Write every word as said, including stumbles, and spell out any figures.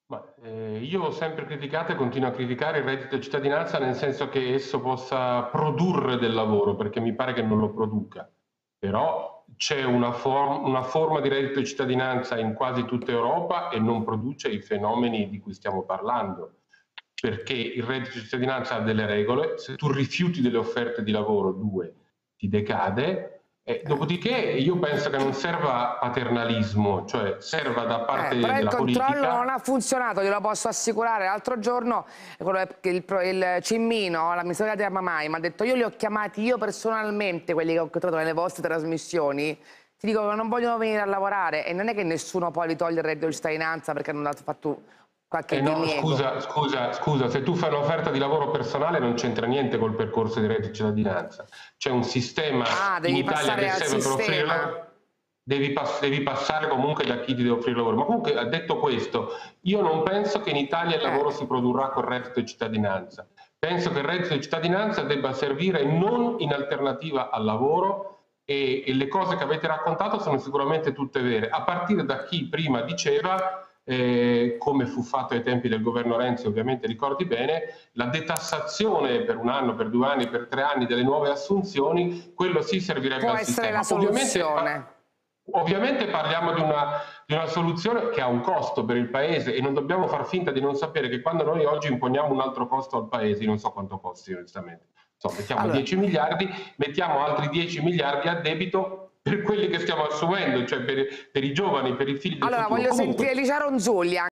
Ma, eh, io ho sempre criticato e continuo a criticare il reddito di cittadinanza nel senso che esso possa produrre del lavoro, perché mi pare che non lo produca. Però c'è una, form una forma di reddito di cittadinanza in quasi tutta Europa e non produce i fenomeni di cui stiamo parlando. Perché il reddito di cittadinanza ha delle regole, se tu rifiuti delle offerte di lavoro, due, ti decade. Eh, dopodiché io penso che non serva paternalismo, cioè serva da Eh, parte però il della controllo non politica. ha funzionato, glielo posso assicurare. L'altro giorno quello che il, il Cimmino, l'amministratore di Amamai, mi ha detto: io li ho chiamati io personalmente, quelli che ho incontrato nelle vostre trasmissioni, ti dico che non vogliono venire a lavorare, e non è che nessuno poi li toglie il reddito di cittadinanza perché hanno dato, fatto qualche Eh no, diniego. scusa, scusa, scusa, se tu fai un'offerta di lavoro personale non c'entra niente col percorso di reddito di cittadinanza. C'è un sistema Ah, in devi Italia passare che al serve per offrire sistema. lavoro. Devi, pass devi passare comunque da chi ti deve offrire lavoro. Ma comunque, detto questo, io non penso che in Italia il lavoro Eh. si produrrà col reddito di cittadinanza. Penso che il reddito di cittadinanza debba servire non in alternativa al lavoro, e, e le cose che avete raccontato sono sicuramente tutte vere, a partire da chi prima diceva, eh, come fu fatto ai tempi del governo Renzi, ovviamente ricordi bene, la detassazione per un anno, per due anni, per tre anni delle nuove assunzioni, quello sì servirebbe Può al essere sistema. la Ovviamente, soluzione. ovviamente parliamo di una, di una soluzione che ha un costo per il Paese, e non dobbiamo far finta di non sapere che quando noi oggi imponiamo un altro costo al Paese, io non so quanto costi onestamente, so, mettiamo Allora, dieci miliardi, mettiamo altri dieci miliardi a debito per quelli che stiamo assumendo, cioè per, per i giovani, per i figli del allora futuro. voglio Comunque, sentire Licia Ronzulli.